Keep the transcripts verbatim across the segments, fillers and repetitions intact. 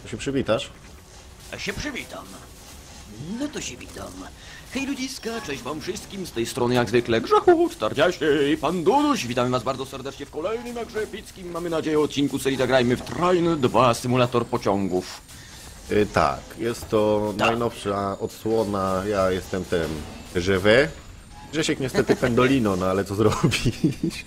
To się przywitasz? A się przywitam. No to się witam. Hej ludziska, cześć wam wszystkim, z tej strony jak zwykle Grzechu, Stardziasie i Pan Duduś. Witamy was bardzo serdecznie w kolejnym, jakże epickim, mamy nadzieję, odcinku serii Zagrajmy w Train dwa Symulator pociągów. Yy, tak, jest to Tak. najnowsza odsłona, ja jestem ten żywy. Grzesiek niestety pendolino, no ale co zrobić?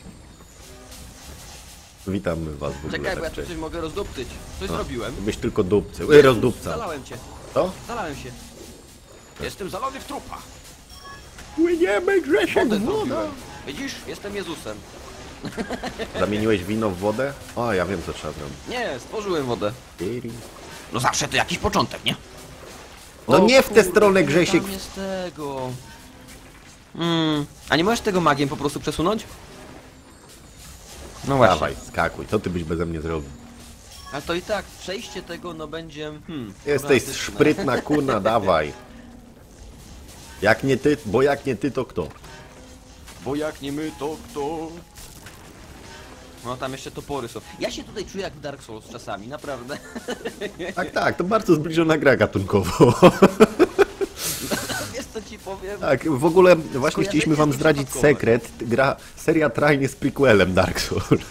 Witamy was w ogóle. Czekaj, bo ja tak, tu cześć. coś mogę rozdupcyć. Coś zrobiłem. Byś tylko dupcy. Yy, rozdupca. Zalałem cię, Co? zalałem się. Jestem zalony w trupa. Płyniemy, Grzesiek, Wodę w wodę. zrobiłem. Widzisz? Jestem Jezusem. Zamieniłeś wino w wodę? O, ja wiem co trzeba zrobić. Nie, stworzyłem wodę. Piri. No zawsze to jakiś początek, nie? No O nie w tę kurde, stronę, Grzesiek. Tam jest tego. Mm. A nie możesz tego magiem po prostu przesunąć? No właśnie. Dawaj, skakuj, co ty byś beze mnie zrobił? A to i tak, przejście tego no będzie... Hmm, Jesteś problematyczne. szprytna kuna, dawaj. Jak nie ty, bo jak nie ty, to kto? Bo jak nie my, to kto? No tam jeszcze topory są. Ja się tutaj czuję jak w Dark Souls czasami, naprawdę. Tak, tak, to bardzo zbliżona gra gatunkowo. Wiesz co ci powiem? Tak, w ogóle właśnie chcieliśmy wam jest zdradzić nieprzypadkowe. sekret. Gra, seria Train jest prequelem Dark Souls.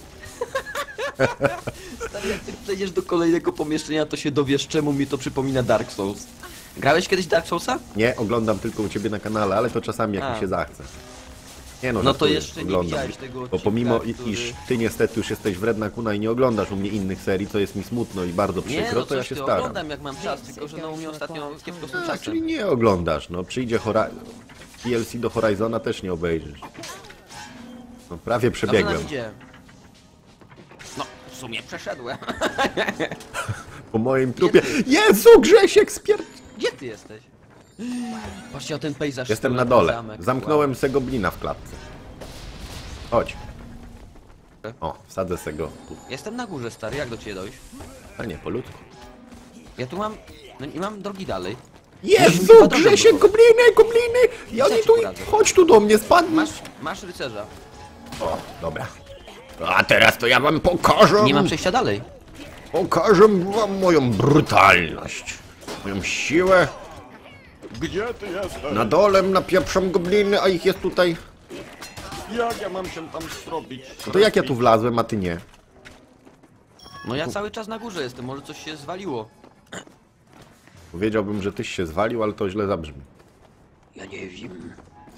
Stary, jak ty przejdziesz do kolejnego pomieszczenia, to się dowiesz, czemu mi to przypomina Dark Souls. Grałeś kiedyś Dark Soulsa? Nie, oglądam tylko u ciebie na kanale, ale to czasami jak A. mi się zachce. Nie no, No to żartuję, jeszcze nie oglądam. widziałeś tego Bo odcinka, pomimo i- który- iż ty niestety już jesteś wredna kuna i nie oglądasz u mnie innych serii, co jest mi smutno i bardzo Nie, przykro, no to ja coś się ty, staram. oglądam jak mam czas, tylko że no u mnie ostatnio kiepsko z tym A, czasem. czyli nie oglądasz, no przyjdzie Hora... P L C do Horizona też nie obejrzysz. No prawie Dobrze nam przebiegłem. idzie. No, w sumie przeszedłem. Po moim trupie. ty? Jezu, Grzesiek spier... Gdzie ty jesteś? Patrzcie na ten pejzaż. Jestem z na tyłu, dole. zamek. Zamknąłem se goblina w klatce. Chodź. O, wsadzę se go tu. Wow. Jestem na górze, stary, jak do ciebie dojść? A nie, po ludzku. Ja tu mam... No nie mam drogi dalej. Jezu, Grzesiek, gobliny, gobliny! I oni ci tu... poradzę. Chodź tu do mnie, spadnij! Masz, masz rycerza. O, dobra. A teraz to ja wam pokażę... Nie mam przejścia dalej. Pokażę wam moją brutalność. Moją siłę. Gdzie ty jesteś? Na dole napieprzam gobliny, a ich jest tutaj... Jak ja mam się tam zrobić? No to jak ja tu wlazłem, a ty nie? No ja cały czas na górze jestem, może coś się zwaliło. Powiedziałbym, że tyś się zwalił, ale to źle zabrzmi. Ja nie wiem.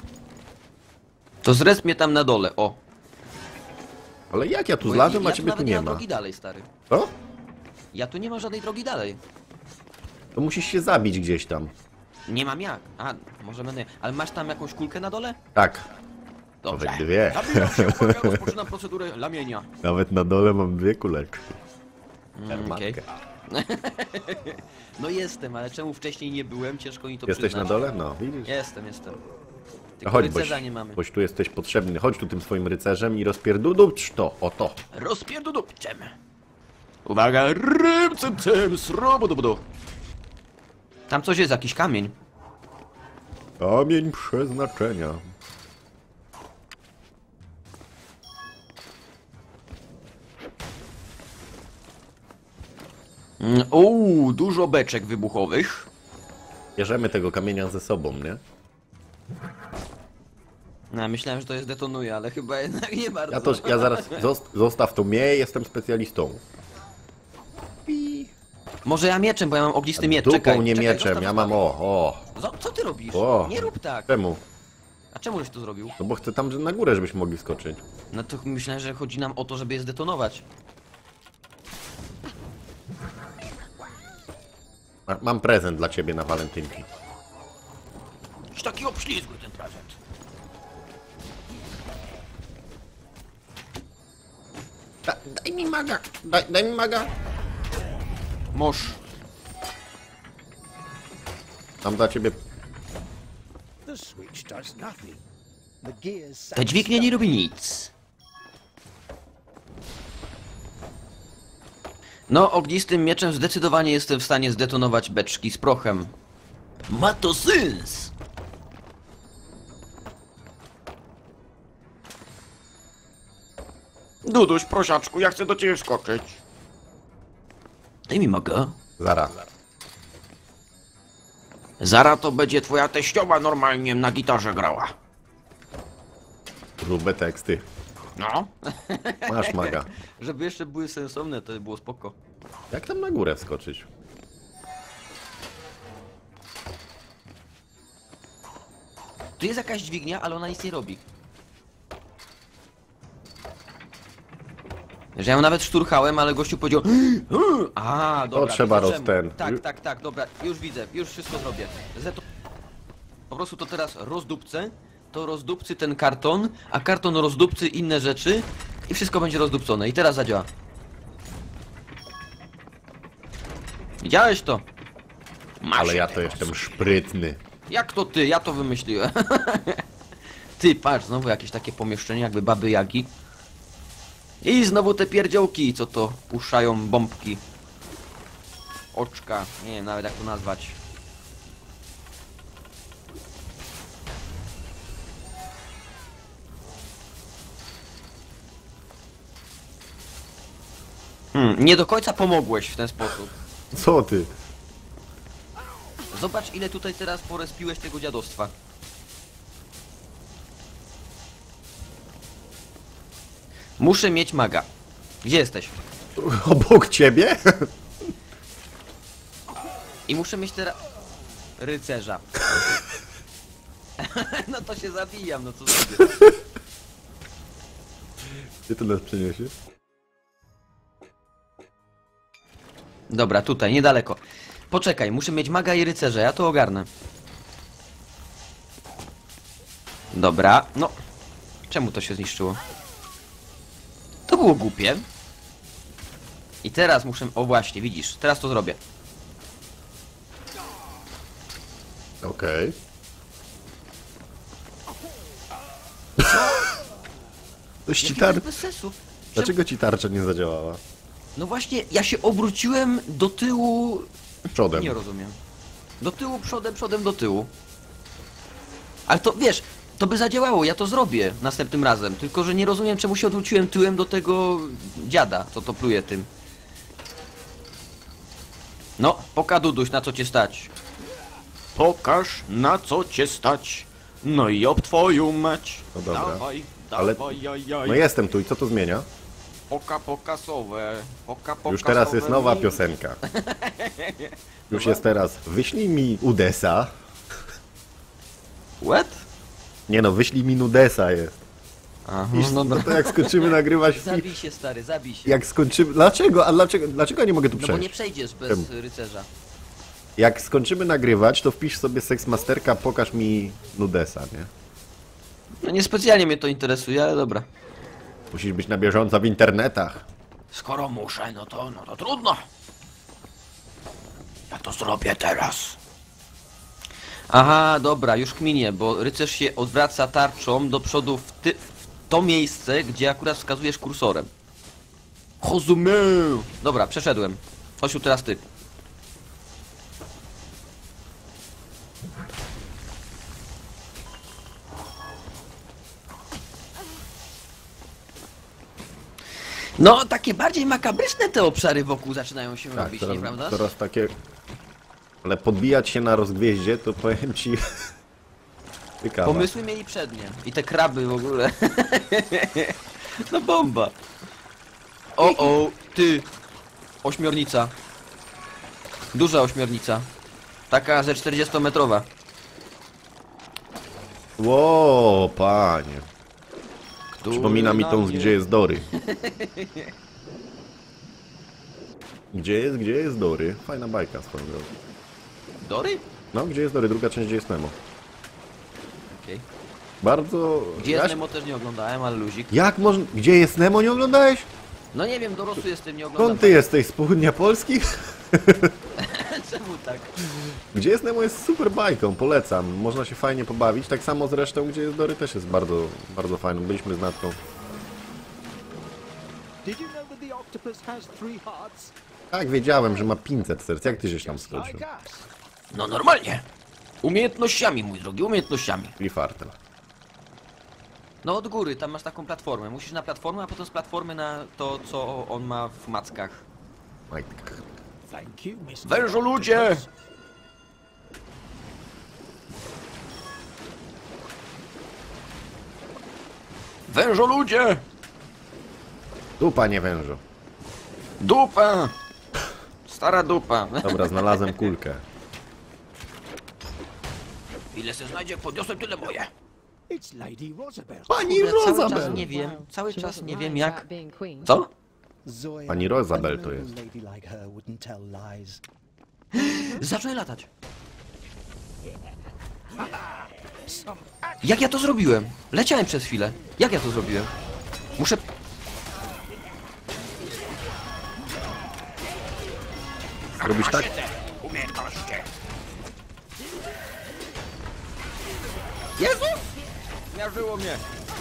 To zres mnie tam na dole, o. Ale jak ja tu Bo zlazłem, ja, a ja ciebie tu nawet nie mam ma? drogi dalej, stary. Co? Ja tu nie mam żadnej drogi dalej. To musisz się zabić gdzieś tam. Nie mam jak. A, może będę... Ale masz tam jakąś kulkę na dole? Tak, Dobrze. nawet dwie. Zabieram się, uwaga, rozpoczynam procedurę lamienia. Nawet na dole mam dwie kuleczki. Mm, okej. No jestem, ale czemu wcześniej nie byłem? Ciężko mi to Jesteś przyznać. na dole? No, widzisz? Jestem, jestem. No Tylko chodź, boś, rycerza nie mamy. boś tu jesteś potrzebny. Chodź tu tym swoim rycerzem i rozpierdudupcz to, oto. Rozpierdudupciem. Uwaga, rybcem tym, srobodobodo. Tam coś jest, jakiś kamień. Kamień przeznaczenia. Mm, Uuu, dużo beczek wybuchowych. Bierzemy tego kamienia ze sobą, nie? No, myślałem, że to jest detonuje, ale chyba jednak nie bardzo. Ja to, ja zaraz, zost, zostaw to mnie, jestem specjalistą. Może ja mieczem, bo ja mam ognisty miecz. Dupą, Czekaj, nie czekaj, mieczem, zostaw, ja mam zostaw. o, o. Co, co ty robisz? O. Nie rób tak. Czemu? A czemu żeś to zrobił? No bo chcę tam że na górę, żebyśmy mogli skoczyć. No to myślałem, że chodzi nam o to, żeby je zdetonować. Ma- Mam prezent dla ciebie na walentynki. Już taki obślizgły ten prezent. Da, daj mi maga, daj, daj mi maga. Moż. Mam dla ciebie... The switch does nothing. The gears Te dźwignie nie robi nic. No, ognistym mieczem zdecydowanie jestem w stanie zdetonować beczki z prochem. Ma to sens! Duduś, prosiaczku, ja chcę do ciebie wskoczyć. Daj mi magę. Zara. Zara to będzie twoja teściowa normalnie na gitarze grała. Grube teksty. No. Masz maga. Żeby jeszcze były sensowne, to by było spoko. Jak tam na górę wskoczyć? Tu jest jakaś dźwignia, ale ona nic nie robi. Że ja ją nawet szturchałem, ale gościu powiedział... A, dobra. trzeba widzę roz- czemu. ten. Tak, tak, tak, dobra. Już widzę, już wszystko zrobię. Zeto... Po prostu to teraz rozdupcę, to rozdupcy ten karton, a karton rozdupcy inne rzeczy i wszystko będzie rozdupcone. I teraz zadziała. Widziałeś to? Masz Ale ja tego to jestem sobie. szprytny. Jak to ty? Ja to wymyśliłem. Ty, patrz, znowu jakieś takie pomieszczenie, jakby baby Jagi. I znowu te pierdziołki, co to puszczają bombki. Oczka, nie wiem nawet jak to nazwać. Hmm, nie do końca pomogłeś w ten sposób. Co ty? Zobacz ile tutaj teraz porespiłeś tego dziadostwa. Muszę mieć maga. Gdzie jesteś? Obok ciebie? I muszę mieć teraz... rycerza. No to się zabijam, no co zrobię? Gdzie to nas przyniesie? Dobra, tutaj, niedaleko. Poczekaj, muszę mieć maga i rycerza, ja to ogarnę. Dobra, no. Czemu to się zniszczyło? To było głupie. I teraz muszę... O właśnie, widzisz, teraz to zrobię. Okej. To ci Jaki to tar... jest bez sensu. Czemu- Dlaczego ci tarcza nie zadziałała? No właśnie, ja się obróciłem do tyłu... Przodem. Nie rozumiem. Do tyłu, przodem, przodem, do tyłu. Ale to, wiesz, to by zadziałało, ja to zrobię następnym razem. Tylko, że nie rozumiem, czemu się odwróciłem tyłem do tego dziada, co to pluje tym. No, poka Duduś, na co cię stać. Pokaż, na co cię stać. No i ob twoją mać. No dobra. Dawaj, Ale- dawaj, jaj, jaj. No jestem tu i co to zmienia? Poka pokasowe. Poka pokasowe. Już teraz jest nowa mi- piosenka. Już jest teraz. Wyślij mi Udesa. What? Nie no, wyślij mi Nudesa jest. Aha, I no no to jak skończymy nagrywać film. Zabij się, stary, zabij się. Jak skończymy. Dlaczego? A dlaczego, dlaczego ja nie mogę tu No bo nie przejść? przejdziesz bez Czemu? rycerza. Jak skończymy nagrywać, to wpisz sobie Sexmasterka, pokaż mi Nudesa, nie? No niespecjalnie mnie to interesuje, ale dobra. Musisz być na bieżąco w internetach. Skoro muszę, no to, no to trudno. Ja to zrobię teraz. Aha, dobra, już kminie, bo rycerz się odwraca tarczą do przodu w, ty, w to miejsce, gdzie akurat wskazujesz kursorem. Rozumiem. Dobra, przeszedłem. Chodź tu teraz ty. No, takie bardziej makabryczne te obszary wokół zaczynają się Tak, robić, teraz, nieprawda? teraz takie... Ale podbijać się na rozgwieździe, to powiem ci... Ciekawe. Pomysły mieli przednie. I te kraby w ogóle. No bomba. O, o, ty. Ośmiornica. Duża ośmiornica. Taka ze czterdziestometrowa. Ło, panie. Przypomina mi tą, Który gdzie jest Dory. Gdzie jest, gdzie jest Dory? Fajna bajka swoją drogą. Dory? No, gdzie jest Dory? Druga część, gdzie jest Nemo. Okej. Bardzo... Gdzie Jaś- jest Nemo też nie oglądałem, ale luzik. Jak można... Gdzie jest Nemo? Nie oglądałeś? No nie wiem, dorosły jestem, nie oglądam. Skąd ty jesteś? Z południa Polski? Czemu tak? Gdzie jest Nemo jest super bajką, polecam. Można się fajnie pobawić. Tak samo zresztą, gdzie jest Dory też jest bardzo, bardzo fajną. Byliśmy z Natką. Did you know that the octopus has three hearts? Tak, wiedziałem, że ma pięćset serc. Jak ty żeś tam skoczył? Like us. No normalnie. Umiejętnościami, mój drogi, umiejętnościami. I fartem. No od góry, tam masz taką platformę. Musisz na platformę, a potem z platformy na to, co on ma w mackach. Majtka. Thank you, mister Wężoludzie! Octopus. Wężoludzie! Tu, panie wężu. Dupa! Stara dupa. Dobra, znalazłem kulkę. Ile se znajdzie, podniosłem tyle moje. It's Lady Rosabelle. Pani Cały czas Rosabel! nie wiem, cały She czas wasn't nie lying wiem about jak... being queen. Co? Zoya, Pani Rosabel a to noble jest. lady like her wouldn't tell lies. Zacząłem latać. Jak ja to zrobiłem? Leciałem przez chwilę. Jak ja to zrobiłem? Muszę... Robisz tak? Jezu! Miażdżyło mnie.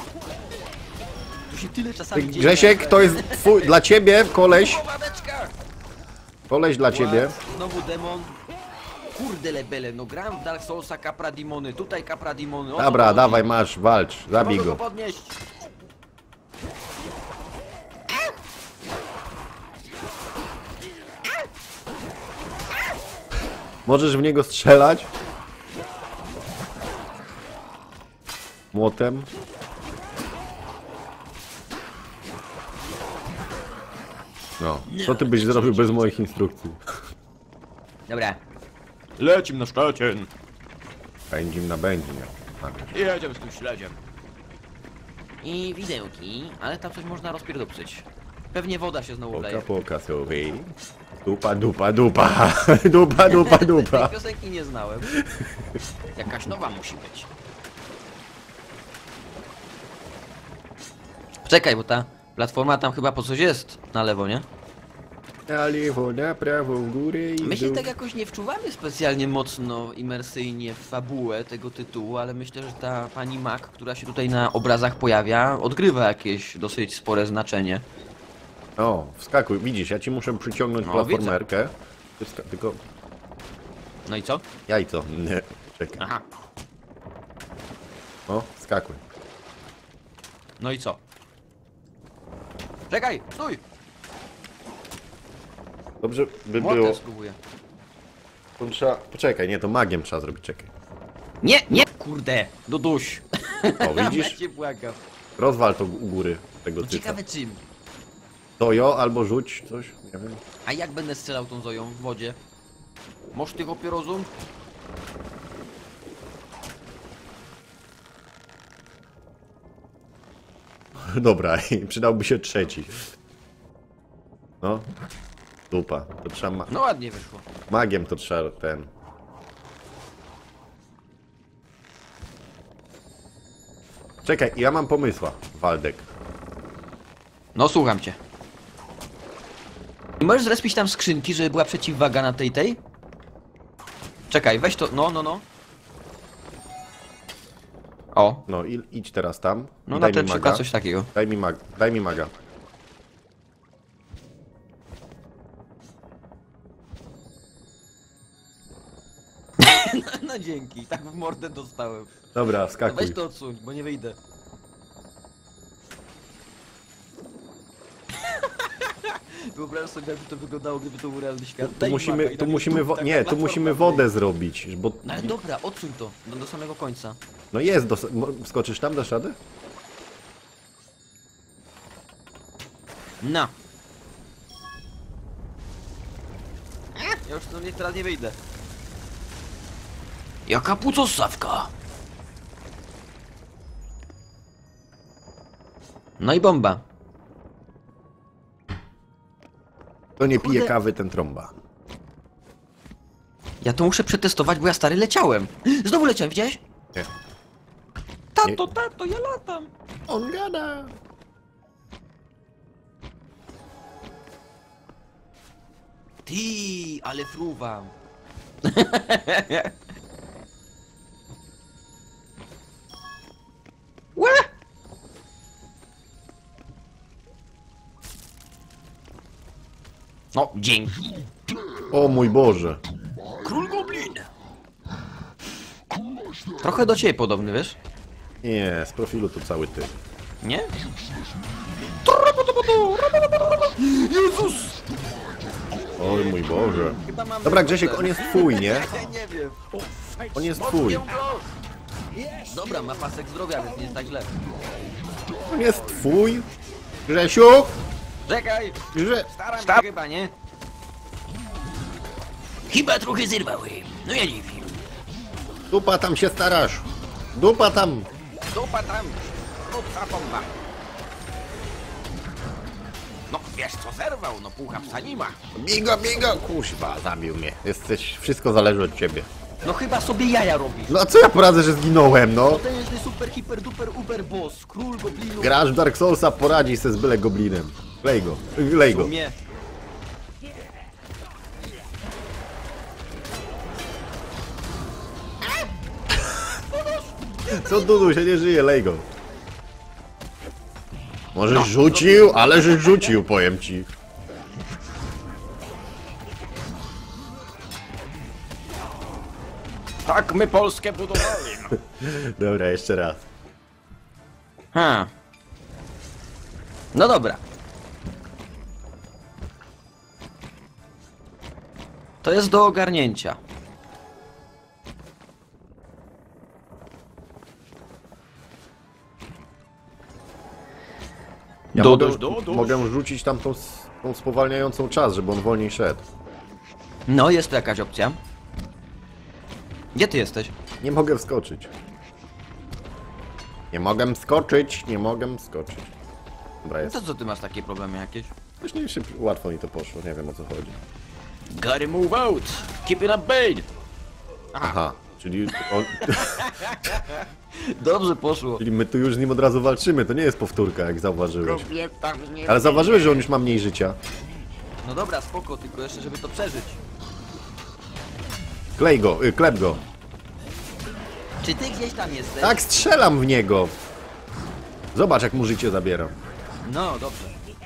Tu się tyle Ty, czasami dzieje. Grzesiek, to jest twój, dla ciebie, koleś. O, babeczka! Koleś dla ciebie. Znowu demon. Kurde lebele, no gram w Dark Soulsa Capra Dimony, tutaj Capra Dimony. o co Dobra, chodzi? dawaj, masz, walcz, zabij Mogę go. go podnieść. Możesz w niego strzelać. Młotem. No, co ty byś zrobił bez moich instrukcji? Dobra. Lecim na Szczecin. Będzim na będzie, nie? I jedziemy z tym śledziem. I widełki, ale tam coś można rozpierdopsyć. Pewnie woda się znowu Poka, wleje. poka sobie. Dupa, dupa, dupa. Dupa, dupa, dupa. Tej piosenki nie znałem. Jakaś nowa musi być. Czekaj, bo ta platforma tam chyba po coś jest na lewo, nie? Na lewo, na prawo, w górę i My w się dół. tak jakoś nie wczuwamy specjalnie mocno, imersyjnie w fabułę tego tytułu, ale myślę, że ta pani Mac, która się tutaj na obrazach pojawia, odgrywa jakieś dosyć spore znaczenie. O, wskakuj, widzisz, ja ci muszę przyciągnąć No, platformerkę. Ty wska- Tylko No i co? jajco, nie, czekaj. Aha. O, skakuj. No i co? Czekaj, stój! Dobrze by Młotem było. spróbuję. To trzeba... Poczekaj, nie, to magiem trzeba zrobić, czekaj. Nie, nie! Kurde, Duduś! O, Ja widzisz? cię błagam. Rozwal to u góry tego cyca. Ciekawe czym. To jo, albo rzuć coś, nie wiem. A jak będę strzelał tą Zoją w wodzie? Moż ty chłopie rozum? Dobra, i przydałby się trzeci. No. Dupa. To trzeba ma... No ładnie wyszło. Magiem to trzeba ten... Czekaj, ja mam pomysła, Waldek. No słucham cię. I możesz zrespić tam skrzynki, żeby była przeciwwaga na tej tej? Czekaj, weź to, no, no, no. O, No i idź teraz tam. no i na daj ten mi przykład maga. coś takiego. Daj mi mag... Daj mi maga. No dzięki, tak w mordę dostałem. Dobra, No skakuj. weź to odsuń, bo nie wyjdę. Wyobraź sobie, jakby to wyglądało, gdyby to był realny świat. Tu Daj mi musimy, maga i tu nagle musimy, tu wo... taka nie, tu platforma musimy wyjdzie. wodę zrobić, bo... No ale dobra, odsuń to, do, do samego końca. No jest, do... mo- skoczysz tam, dasz radę? No. Ja już no nie, teraz nie wyjdę. Jaka pucosawka. No i bomba. To nie pije Kurde. kawy ten trąba. Ja to muszę przetestować, bo ja stary leciałem. Znowu leciałem, widziałeś? Nie. Tato, tato, ja latam. On gada. Ty, ale fruwam. Łe! No, dzięki. O mój Boże. Król Goblin. Trochę do ciebie podobny, wiesz? Nie, z profilu to cały ty. Nie? Jezus! Oj mój Boże. Chyba mamy Dobra, Grzesiek, wodę. on jest twój, nie? Ja nie wiem. On jest twój. Dobra, ma pasek zdrowia, więc nie jest tak źle. On jest twój. Grzesiu! Czekaj! Grze... Staram się chyba, nie? Chyba trochę zerwałem. No ja nie wiem. Dupa tam się starasz. Dupa tam. Dupa tam. Dupa bomba. No wiesz co zerwał, no pucha psa nie ma. Bigo, bigo. Kuźwa, zabił mnie. Jesteś... Wszystko zależy od ciebie. No chyba sobie jaja robisz. No a co ja poradzę, że zginąłem, no? Potężny super, hiper, duper, uber boss, król goblinów. Grasz w Dark Soulsa, poradzi se z byle goblinem. Lej go. Lej go. Mnie. Co Dudu, się nie żyje, lej go. Możeś rzucił, ale żeś rzucił, powiem ci. Tak my Polskę budowali. Dobra, jeszcze raz. Ha. No dobra. To jest do ogarnięcia. Ja Do, mogę, do, do, do. mogę rzucić tam tą, s- tą spowalniającą czas, żeby on wolniej szedł. No, jest to jakaś opcja. Gdzie ty jesteś? Nie mogę wskoczyć. Nie mogę wskoczyć, nie mogę wskoczyć. Dobra, No jest. to co ty masz takie problemy jakieś? Właśnie szybko, łatwo mi to poszło, nie wiem o co chodzi. Gotta move out! Keep it up, babe! Aha, czyli, on, Dobrze poszło. czyli my tu już z nim od razu walczymy, to nie jest powtórka, jak zauważyłeś. Kobieta mnie... Ale zauważyłeś, że on już ma mniej życia. No dobra, spoko, tylko jeszcze żeby to przeżyć. Klej go, y, klep go. Czy ty gdzieś tam jesteś? Tak, strzelam w niego. Zobacz, jak mu życie zabieram. No, dobrze.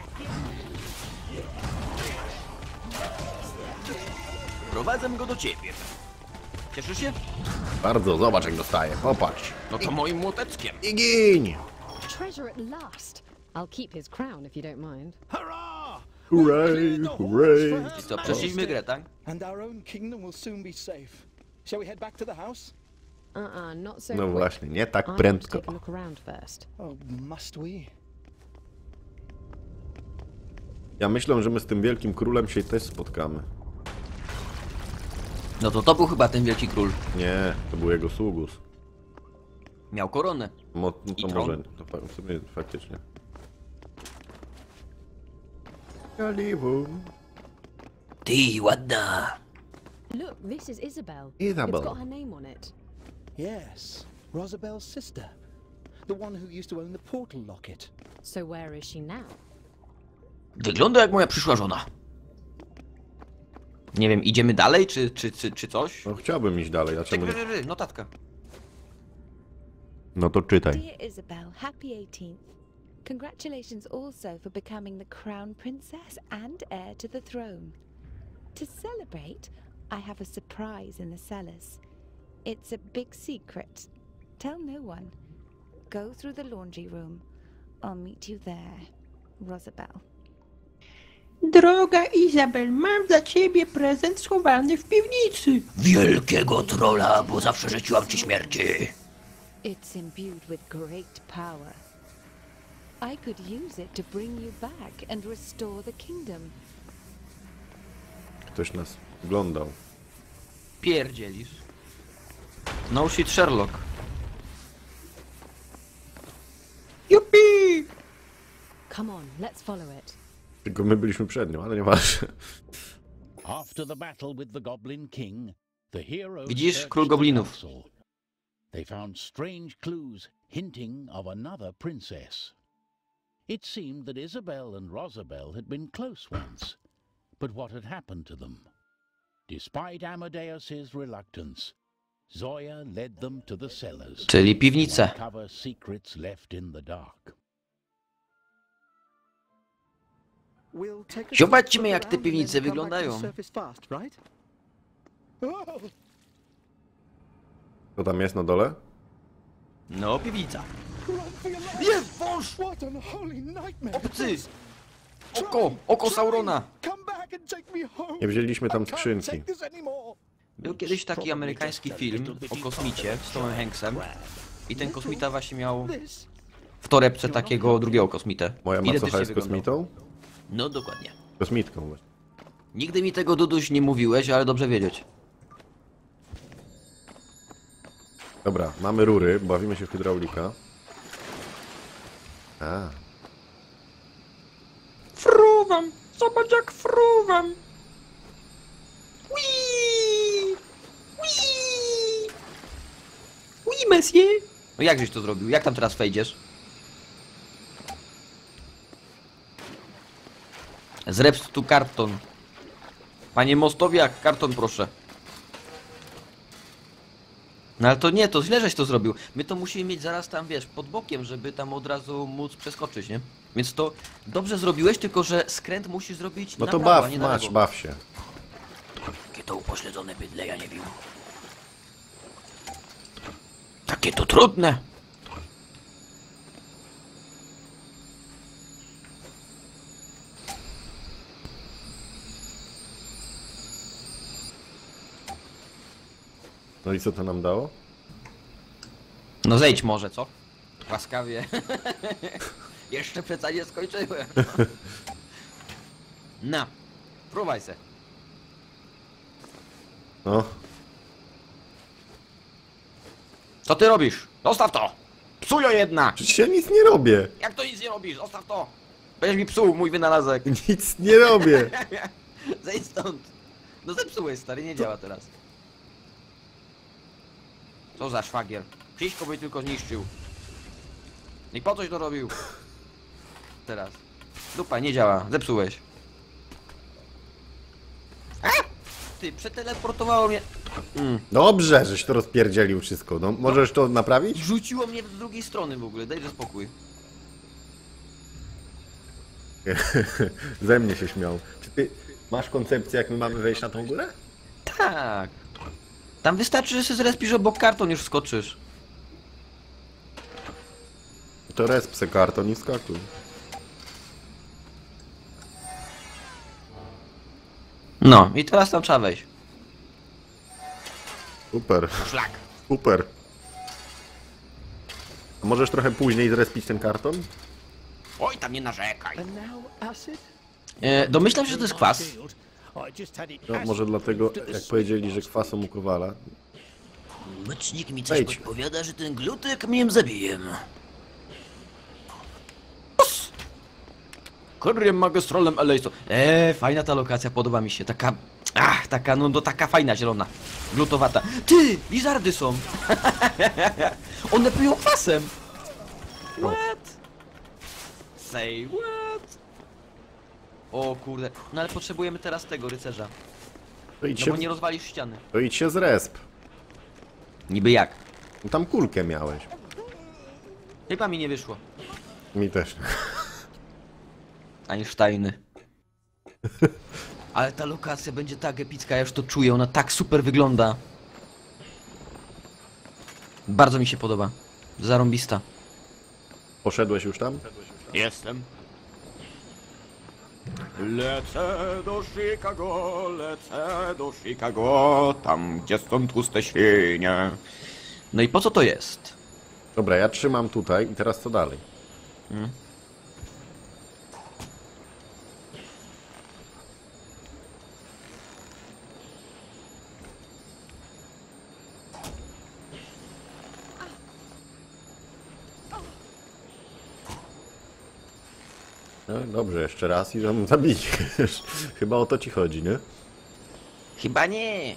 Prowadzę go do ciebie. Cieszysz się? Bardzo, zobacz, jak dostaję. Popatrz. No to moim młoteckiem. I gin! Treasure at last. I'll keep his crown if you don't mind. Hurrah! Hooray, hooray. I co, przeszliśmy grę, tak? And our own kingdom will soon be safe. Shall we head back to the house? Uh-uh, not so No quick. właśnie, nie tak I want to prędko. take a look around first. Oh, must we? Ja myślę, że my z tym wielkim królem się też spotkamy. No to to był chyba ten wielki król. Nie, to był jego sługus. Miał koronę. Mo, no I to tron. może, to fa- w sumie faktycznie. Kalibu. Ty, ładna. Look, this is Isabel. Isabel. It's got her name on it. Yes, Rosabel's sister. The one who used to own the portal locket. So where is she now? Wygląda jak moja przyszła żona. Nie wiem, idziemy dalej, czy, czy, czy, czy coś? No chciałbym iść dalej, a czemu nie? Czekaj, czekaj, notatka. No to czytaj. Dear Isabel, happy eighteenth. Congratulations also for becoming the crown princess and heir to the throne. To celebrate, I have a surprise in the cellars. It's a big secret. Tell no one. Go through the laundry room. I'll meet you there. Rosabel. Droga Izabel, mam dla ciebie prezent schowany w piwnicy. Wielkiego trola, bo zawsze życzyłam ci śmierci. It's imbued with great power. I could use it to bring you back and restore the kingdom. Ktoś nas oglądał. Pierdzielisz. No shit, Sherlock. Jupi! Come on, let's follow it. Tylko my byliśmy przed nią, ale nieważne. After the battle with the Goblin King, the heroes Widzisz, searched król the goblinów. castle. They found strange clues hinting of another princess. It seemed that Isabel and Rosabel had been close once, but what had happened to them? Despite Amadeus's reluctance, Zoya led them to the cellars Czyli to piwnice. uncover secrets left in the dark. We'll take a Zobaczmy, look jak te around and piwnice then come back to the wyglądają. surface fast, right? Oh, Co tam jest na dole? No, piwnica. run for your life! Jest wąż! What an holy nightmare! Obcy! this is. Oko! Oko Try! Saurona! Come back! back and take me home. Nie wzięliśmy tam I can't skrzynki. take this anymore. Był kiedyś taki amerykański film o kosmicie z Tomem Hanksem i ten kosmita właśnie miał This. w torebce takiego drugiego kosmitę. Moja Identycznie macocha jest wyglądał. kosmitą? No dokładnie. Kosmitką właśnie. Nigdy mi tego, Duduś, nie mówiłeś, ale dobrze wiedzieć. Dobra, mamy rury, bawimy się w hydraulika. A, Fruwam! Zobacz jak fruwam! Wii! Wii! Wii, monsieur! No jak żeś to zrobił? Jak tam teraz wejdziesz? Zrepst tu karton. Panie Mostowiak, karton proszę. No ale to nie, to źle żeś to zrobił. My to musimy mieć zaraz tam, wiesz, pod bokiem, żeby tam od razu móc przeskoczyć, nie? Więc to dobrze zrobiłeś, tylko że skręt musisz zrobić no na to prawo, a baw, nie na macz, lewo. baw się. Takie to upośledzone bydle, ja nie wiem. Takie to trudne. No i co to nam dało? No zejdź może, co? Łaskawie. Jeszcze przecież nie skończyłem. Na, próbaj se. No, Co ty robisz? Zostaw to! Psujo jedna! przecież ja nic nie robię. Jak to nic nie robisz? Zostaw to! Będziesz mi psuł mój wynalazek. Nic nie robię. Zejdź stąd. No zepsułeś, stary, nie działa teraz. Co za szwagier? Krzyśko by tylko zniszczył. I po coś to robił? Teraz. Dupa, nie działa, zepsułeś. A! Ty, przeteleportowało mnie... Mm. Dobrze, żeś to rozpierdzielił wszystko. No, możesz to naprawić? Rzuciło mnie z drugiej strony w ogóle, dajże spokój. Ze mnie się śmiał. Czy ty masz koncepcję, jak my mamy wejść na tą górę? Tak. Tam wystarczy, że się zrespisz obok karton, już skoczysz. To resp se karton i skakuj. No, i teraz tam trzeba wejść. Super, Szlak. super. A możesz trochę później zrespić ten karton? Oj, tam nie narzekaj. And now acid? E, domyślam się, że to jest kwas. I just had it No, acid może dlatego, to the jak powiedzieli, że kwasą u Kowala. Mycznik mi coś Wejdź. podpowiada, że ten glutek mnie zabije. Kuriem magistrolem Elejso. Eee, fajna ta lokacja, podoba mi się. Taka, ach, taka, no, no taka fajna, zielona. Glutowata. Ty, lizardy są. One piją kwasem. What? Say what? O kurde, no ale potrzebujemy teraz tego rycerza. To idź No się, bo nie rozwalisz ściany. to idź się zresp. Niby jak? No, tam kulkę miałeś. Chyba mi nie wyszło. Mi też. Einsteiny. Ale ta lokacja będzie tak epicka, ja już to czuję, ona tak super wygląda. Bardzo mi się podoba. Zarąbista. Poszedłeś już tam? Jestem. Lecę do Chicago, lecę do Chicago, tam gdzie są tłuste świnie. No i po co to jest? Dobra, ja trzymam tutaj i teraz co dalej? Hmm? No, dobrze, jeszcze raz i ją zabijesz. Chyba o to ci chodzi, nie? Chyba nie.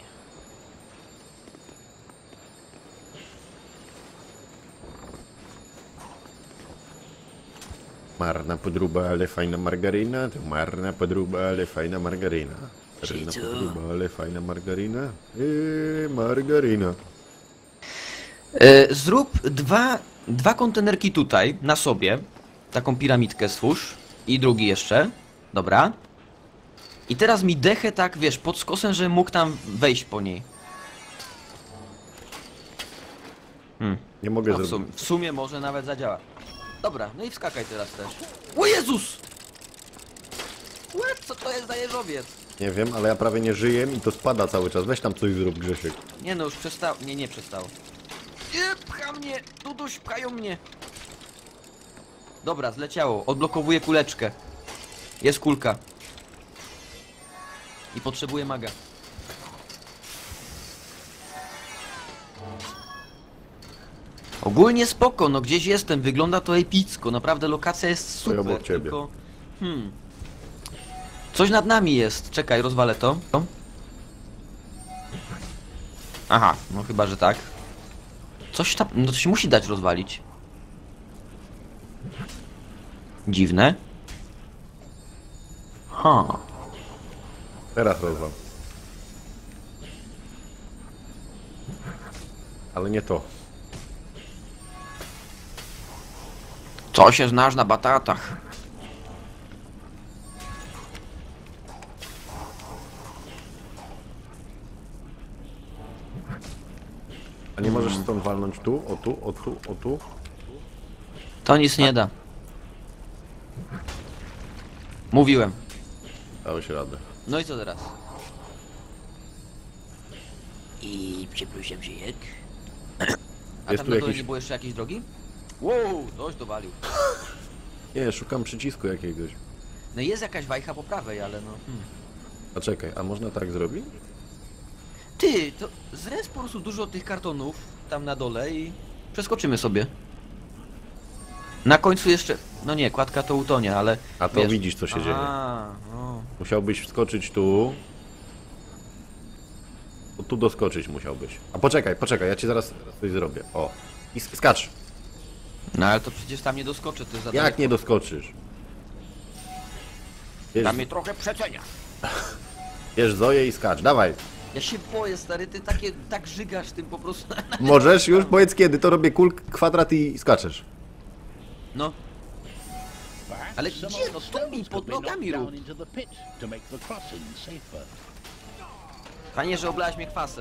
Marna podróba, ale fajna margaryna. To marna podróba, ale fajna margaryna. Marna Życiu. podróba, ale fajna margaryna. Eee, margaryna. E, zrób dwa, dwa kontenerki tutaj, na sobie. Taką piramidkę stwórz. I drugi jeszcze. Dobra. I teraz mi dechę tak, wiesz, pod skosem, żebym mógł tam wejść po niej. Hmm. Nie mogę No, w, zrobić. sumie, w sumie może nawet zadziała. Dobra, no i wskakaj teraz też. O Jezus! What? Co to jest za jeżowiec? Nie wiem, ale ja prawie nie żyję i to spada cały czas. Weź tam coś zrób, Grzesiek. Nie no, już przestał. Nie, nie przestał. Nie, pcha mnie! Duduś, pchają mnie! Dobra, zleciało. Odblokowuję kuleczkę. Jest kulka. I potrzebuję maga. Ogólnie spoko, no gdzieś jestem, wygląda to epicko, naprawdę lokacja jest Stoję super, obok ciebie. tylko... Hmm... Coś nad nami jest, czekaj, rozwalę to. To? Aha, no chyba, że tak. Coś tam, no to się musi dać rozwalić. Dziwne. Ha. Teraz rozwal. Ale nie to. Co się znasz na batatach? A nie możesz stąd walnąć tu, o tu, o tu, o tu? To nic nie da. Mówiłem. Dałeś radę. No i co teraz? I przeprosiłem się jak? A Jest tam tu na dole jakiś- nie było jeszcze jakiejś drogi? Wow, ktoś dowalił. Nie, szukam przycisku jakiegoś. No jest jakaś wajcha po prawej, ale no... Hmm. A czekaj, a można tak zrobić? Ty, to zrez po prostu dużo tych kartonów tam na dole i przeskoczymy sobie. Na końcu jeszcze... No nie, kładka to utonie, ale... A to wiesz... widzisz, co się dzieje. A, no. Musiałbyś wskoczyć tu. O, tu doskoczyć musiałbyś. A poczekaj, poczekaj, ja ci zaraz coś zrobię. O. I sk- skacz. No ale to przecież tam nie doskoczę, to jest za Jak daleko. nie doskoczysz? Bierz, Tam mnie trochę przecenia. bierz Zoję i skacz, dawaj. Ja się boję, stary, ty takie, tak żygasz tym po prostu. Możesz już? Powiedz kiedy, to robię kul, kwadrat i skaczesz. No. Perhaps Ale some gdzie? of No the to mi stones pod could be nogami knocked rób. down into the pit to make the crossing safer. Panie, że oblałeś mnie kwasem.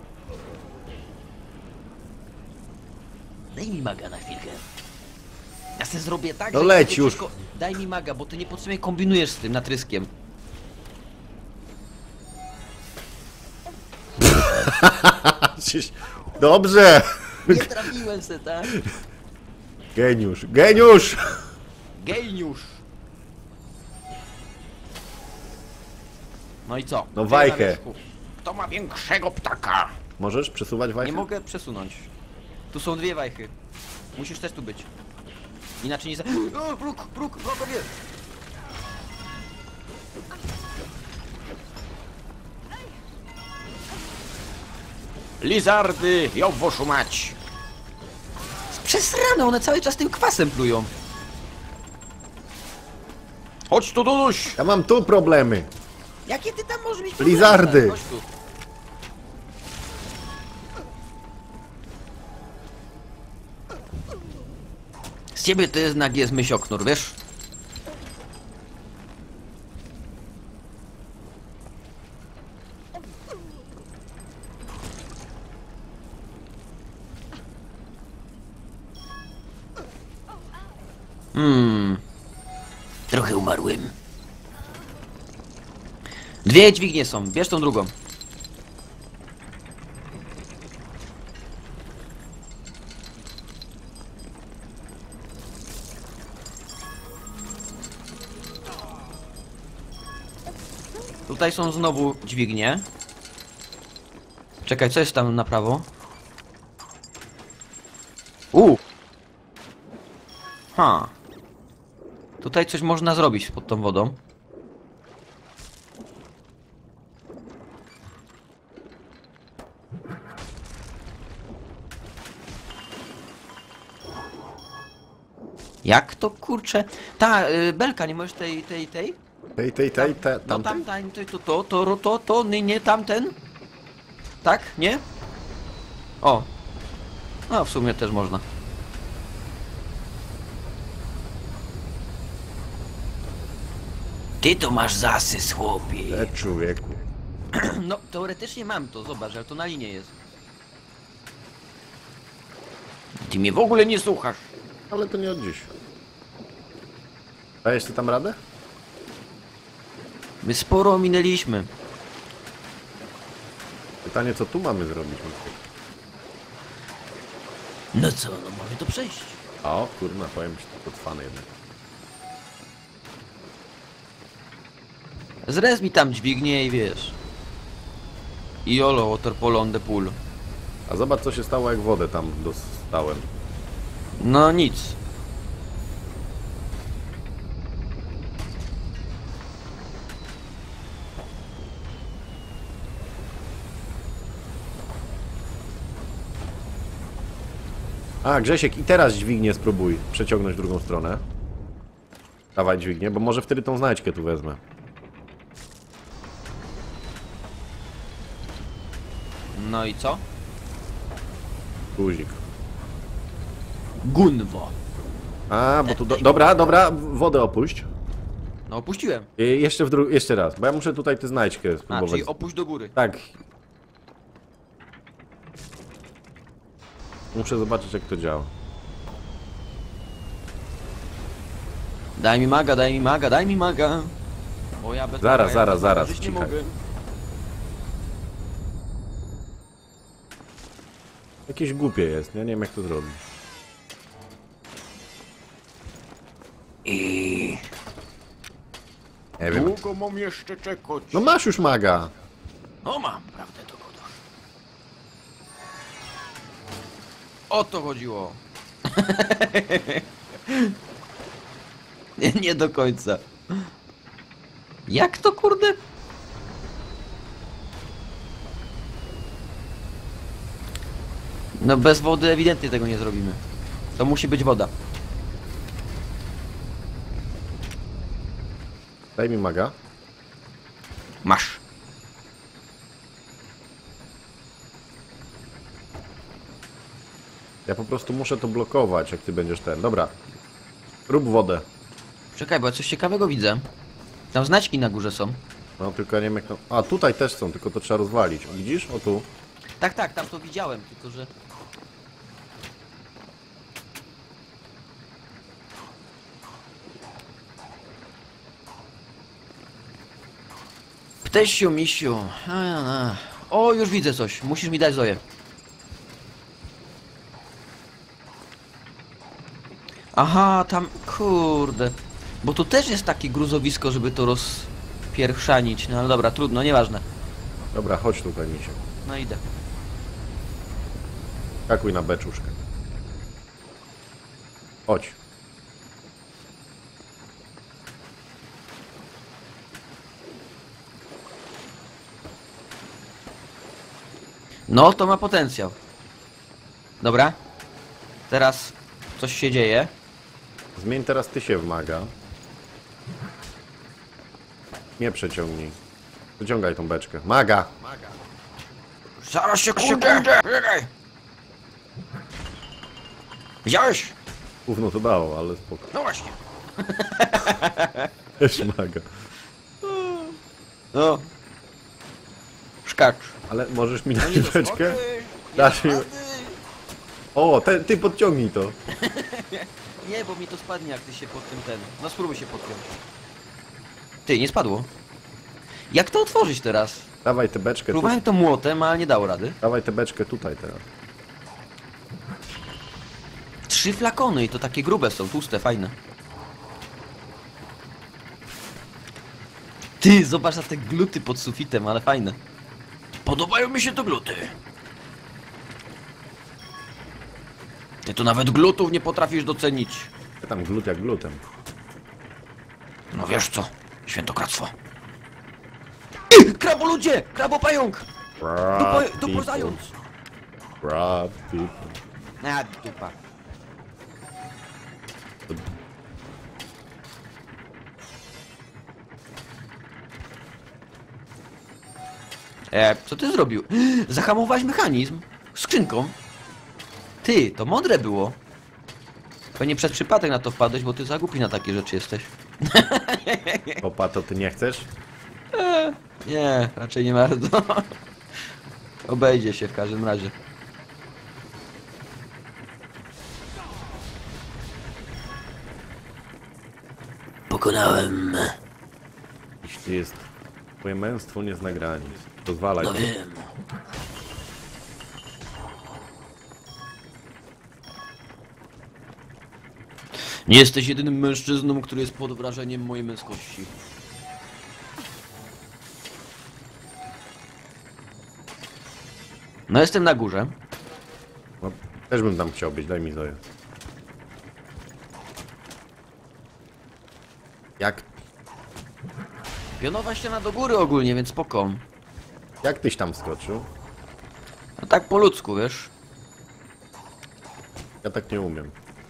Daj mi maga na chwilkę. Ja se zrobię tak, No że... leć tylko już. tylko- Daj mi maga, bo ty niepotrzebnie kombinujesz z tym natryskiem. Dobrze! Nie trafiłem se, tak? Geniusz, geniusz! Geniusz! No i co? No Ty wajchę. na wierzchu. Kto ma większego ptaka? Możesz przesuwać wajchę? Nie mogę przesunąć. Tu są dwie wajchy. Musisz też tu być. Inaczej nie za... O, bruk, bruk, wrogowie! Lizardy, jowoszu mać! Przesrane, one cały czas tym kwasem plują. Chodź tu, Duduś! Ja mam tu problemy. Jakie ty tam możesz mieć problemy, Lizardy. stary? Chodź tu. Z ciebie to jednak jest mysioknur, wiesz? Hmm. Trochę umarłem. Dwie dźwignie są, bierz tą drugą. Tutaj są znowu dźwignie. Czekaj, co jest tam na prawo? U. Ha. Tutaj coś można zrobić pod tą wodą. Jak to kurczę? Ta, y, Belka, nie możesz tej, tej, tej? Tej, tej, tej, te, No tamtej? tam, tam, to, to, to, to, to, to, nie, nie, tamten? Tak? Nie? O. No, w sumie też można. Ty to masz zasys, chłopie. E, człowieku. No, teoretycznie mam to, zobacz, ale to na linie jest. Ty mnie w ogóle nie słuchasz. Ale to nie od dziś. Dajesz ty tam radę? My sporo ominęliśmy. Pytanie, co tu mamy zrobić? No co, no mamy to przejść. O, kurna, powiem ci, to trwane jednak. Zrez mi tam dźwignię i wiesz. I olo, waterpolo de pool. A zobacz, co się stało, jak wodę tam dostałem. No nic. A, Grzesiek, i teraz dźwignię spróbuj przeciągnąć w drugą stronę. Dawaj dźwignię, bo może wtedy tą znajdźkę tu wezmę. No i co? Guzik. Gunwo. A, bo tu... Do, dobra, dobra, wodę opuść. No opuściłem. I jeszcze w dru... jeszcze raz, bo ja muszę tutaj tę znajdźkę A, spróbować. czyli opuść do góry. Tak. Muszę zobaczyć, jak to działa. Daj mi maga, daj mi maga, daj mi maga. Bo ja bez Zaraz, maga, ja zaraz, bez zaraz, maga żyć nie cichaj. mogę. Jakieś głupie jest, ja nie wiem, jak to zrobić. I... Nie wiem. Długo mam jeszcze czekać. No masz już maga. No mam, prawdę to goda. O to chodziło. nie, nie do końca. Jak to kurde? No bez wody ewidentnie tego nie zrobimy. To musi być woda. Daj mi maga. Masz. Ja po prostu muszę to blokować, jak ty będziesz ten. Dobra. Rób wodę. Czekaj, bo ja coś ciekawego widzę. Tam znaczki na górze są. No tylko nie wiem jak to... A, tutaj też są, tylko to trzeba rozwalić. O, widzisz? O tu. Tak, tak, tam to widziałem, tylko że... Ptesiu, misiu. A, a. O, już widzę coś. Musisz mi dać Zoję. Aha, tam... Kurde. Bo tu też jest takie gruzowisko, żeby to rozpierchrzanić. No ale dobra, trudno, nieważne. Dobra, chodź tutaj, misiu. No idę. Skakuj na beczuszkę. Chodź. No, to ma potencjał. Dobra. Teraz coś się dzieje. Zmień teraz ty się w maga. Nie przeciągnij. Wyciągaj tą beczkę. Maga! Zaraz się kurde! Czekaj! Widziałeś? Gówno to dało, ale spoko. No właśnie. Też maga. No. Szkacz. Ale możesz mi dać Nie do beczkę? skody, nie Dasz do mi... rady. O, te, ty podciągnij to. Nie, bo mi to spadnie jak ty się pod tym ten. No spróbuj się podpiąć. Ty, nie spadło. Jak to otworzyć teraz? Dawaj tę beczkę tu. Próbowałem to młotem, ale nie dało rady. Dawaj tę beczkę tutaj teraz. Trzy flakony i to takie grube są, tłuste, fajne. Ty, zobacz na te gluty pod sufitem, ale fajne. Podobają mi się te gluty. Ty to nawet glutów nie potrafisz docenić. Ja tam glut jak glutem. No wiesz co, świętokradztwo. Ej, kraboludzie! Krabopająk! Dupo, dupo zając! Crab people. A, dupa. E, co ty zrobił? Zahamowałeś mechanizm? Skrzynką? Ty, to mądre było. Pewnie przez przypadek na to wpadłeś, bo ty za głupi na takie rzeczy jesteś. Opa, to ty nie chcesz? Nie, raczej nie bardzo. Obejdzie się w każdym razie. Pokonałem. Jeśli jest Twoje męstwo nie zna granic. Pozwalaj. No wiem. Nie jesteś jedynym mężczyzną, który jest pod wrażeniem mojej męskości. No jestem na górze. No, też bym tam chciał być, daj mi Zoję. Jak, Pionowa ściana do góry ogólnie, więc spoko. jak tyś tam skoczył? No tak po ludzku, wiesz. Ja tak nie umiem.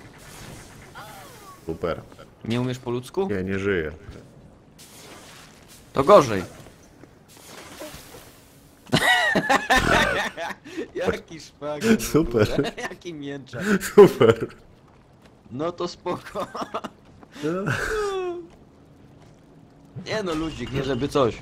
Super. Nie umiesz po ludzku? Nie, nie żyję. To gorzej. Jaki szwagier. Super. Jaki mięczak. Super. No to spoko. Nie no, ludzik, nie żeby coś.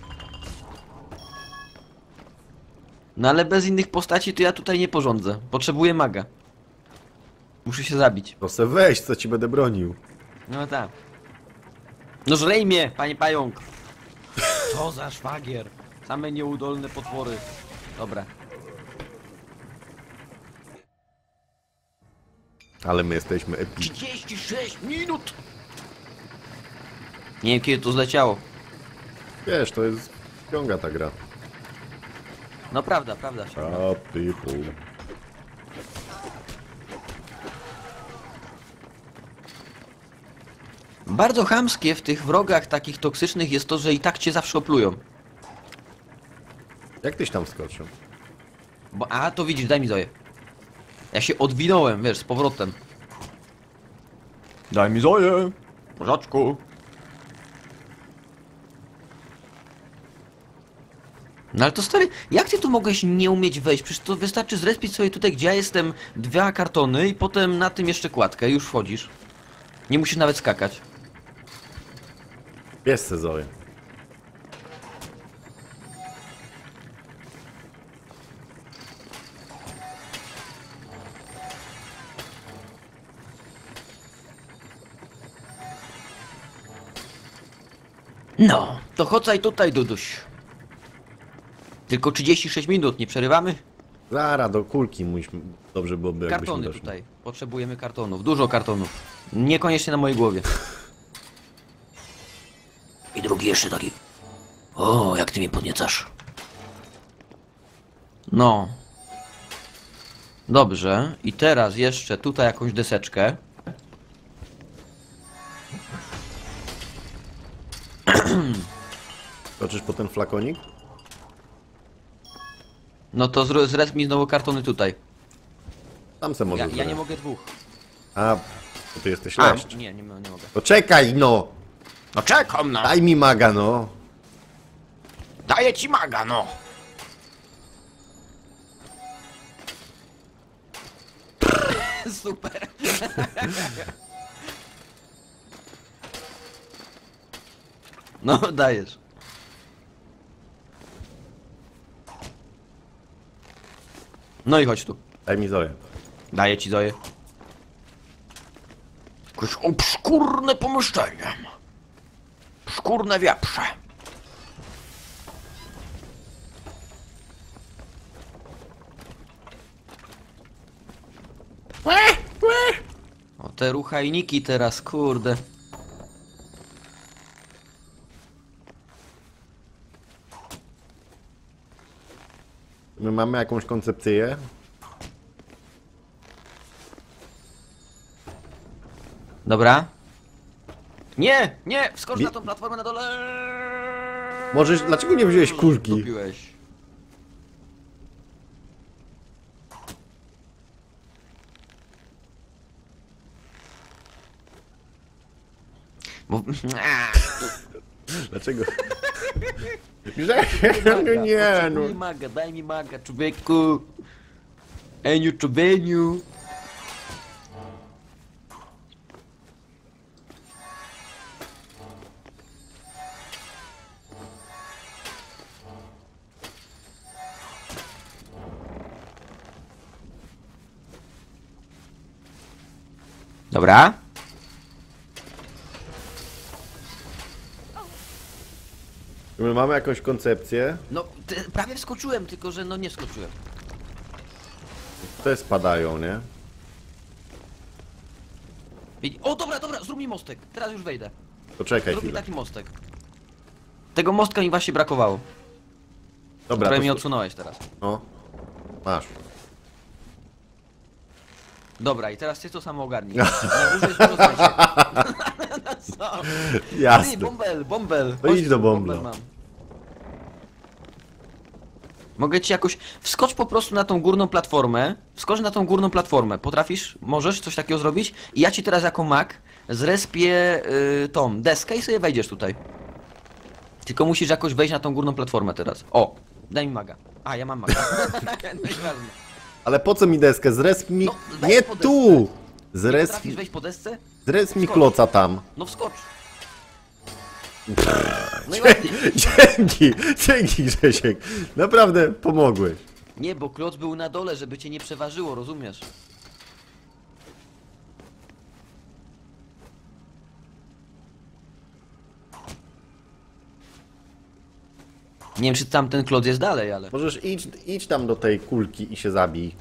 No ale bez innych postaci to ja tutaj nie porządzę. Potrzebuję maga. Muszę się zabić. To se weź, co ci będę bronił. No tak. No żrej mnie, panie pająk. Co za szwagier. Same nieudolne potwory. Dobra. Ale my jesteśmy epiczni. trzydzieści sześć minut! Nie wiem kiedy to zleciało. Wiesz, to jest... ciąga ta gra. No prawda, prawda. A people. Bardzo chamskie w tych wrogach takich toksycznych jest to, że i tak cię zawsze oplują. Jak tyś tam skoczył? Bo, a to widzisz, daj mi Zoję. Ja się odwinąłem, wiesz, z powrotem. Daj mi Zoję. Porządku. No ale to stary, jak ty tu mogłeś nie umieć wejść? Przecież to wystarczy zrespić sobie tutaj, gdzie ja jestem, dwa kartony i potem na tym jeszcze kładkę, już wchodzisz. Nie musisz nawet skakać. Jest se Zoję. No, to chodźaj tutaj, Duduś. Tylko trzydzieści sześć minut, nie przerywamy? Zara, do kulki musimy... Dobrze byłoby, jakbyśmy Kartony doszli. tutaj. Potrzebujemy kartonów. Dużo kartonów. Niekoniecznie na mojej głowie. I drugi jeszcze taki. O, jak ty mnie podniecasz. No. Dobrze. I teraz jeszcze tutaj jakąś deseczkę. Skoczysz po ten flakonik? No to zre- zresp mi znowu kartony tutaj. Tam se Ja, możesz ja nie zająć. mogę dwóch. A, to ty jesteś A, leszcz. nie, nie, mo- nie mogę. To czekaj, no! No czekam na. Daj mi maga, no! Daję ci maga, no. Super. No, dajesz. No i chodź tu. Daj mi Zoję. Daję ci Zoję. Jakieś obskurne pomieszczenie. Szkurne wieprze. O te ruchajniki teraz, kurde. My mamy jakąś koncepcję. Dobra. Nie, nie, wskocz Wi- na tą platformę na dole. Możesz... Dlaczego nie wziąłeś kulki? Kupiłeś. Bo... Dlaczego? Grzech, nie, no. Daj mi maga, daj mi maga, człowieku. Eniu, człowieniu. Dobra. My mamy jakąś koncepcję. No, te, prawie wskoczyłem, tylko że no nie wskoczyłem. Te spadają, nie? I- O, dobra, dobra, zrób mi mostek. Teraz już wejdę. Poczekaj Zrób mi chwilę. taki mostek. Tego mostka mi właśnie brakowało. Dobra, Trochę to mi sp- odsunąłeś teraz. No. Masz. Dobra, i teraz ty to samo ogarnij. Na górze jest dużo znajdzie. Co? Ty, Jasne. bąbel, bąbel. No Chodź idź tu, do bąbla. bąbel mam. Mogę ci jakoś... Wskocz po prostu na tą górną platformę. Wskocz na tą górną platformę. Potrafisz? Możesz coś takiego zrobić? I ja ci teraz jako mag zrespię y, tą deskę i sobie wejdziesz tutaj. Tylko musisz jakoś wejść na tą górną platformę teraz. O, daj mi maga. A, ja mam maga. Nieważne. Ale po co mi deskę? Zresp mi... No, weź Nie po tu! Nie Zresp... potrafisz wejść po desce? Zresp mi Skocz. kloca tam. No wskocz. No i ładnie. Dzięki! Dzięki, Grzesiek. Naprawdę pomogłeś. Nie, bo kloc był na dole, żeby cię nie przeważyło, rozumiesz? Nie wiem, czy tam ten kloc jest dalej, ale... Możesz idź, idź tam do tej kulki i się zabij.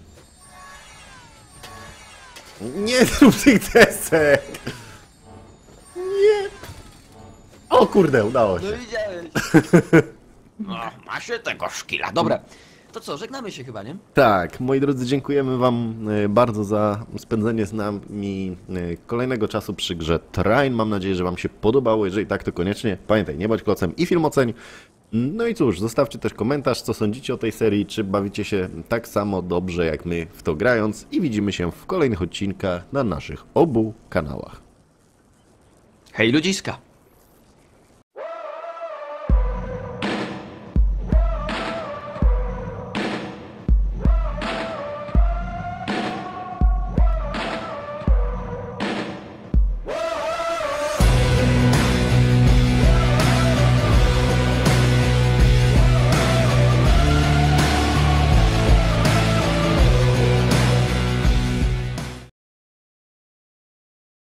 Nie zrób tych desek! Nie! O kurde, udało No się. widziałeś. No, ma się tego szkila. Dobra, to co, żegnamy się chyba, nie? Tak, moi drodzy, dziękujemy wam e, bardzo za spędzenie z nami e, kolejnego czasu przy grze Train. Mam nadzieję, że wam się podobało. Jeżeli tak, to koniecznie pamiętaj, nie bądź klocem i film oceń. No i cóż, zostawcie też komentarz, co sądzicie o tej serii, czy bawicie się tak samo dobrze jak my w to grając i widzimy się w kolejnych odcinkach na naszych obu kanałach. Hej ludziska!